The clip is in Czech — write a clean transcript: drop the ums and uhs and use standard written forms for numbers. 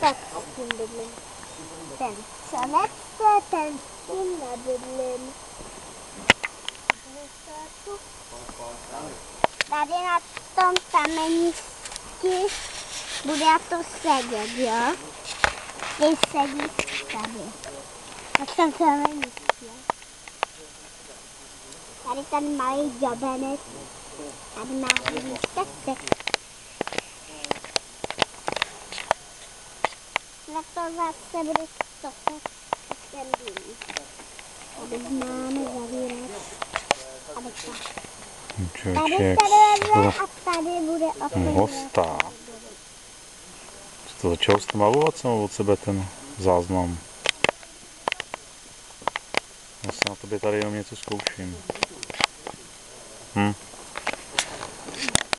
Tak s tím bydlím. Ten co nechce, ten s tím nebydlím. Tady na tom kameništi bude to sedět, jo? Ty sedíš tady. Na tom kameništi. Tady ten malý děbenec. Tady má lístek. Na to zase bude stopet ten dům. Tady máme zavírat. Tady se dovede a tady bude otevřít. Hostá. Co to začal stmavovat jsem od sebe ten záznam? Já se na tobě tady jenom něco zkouším.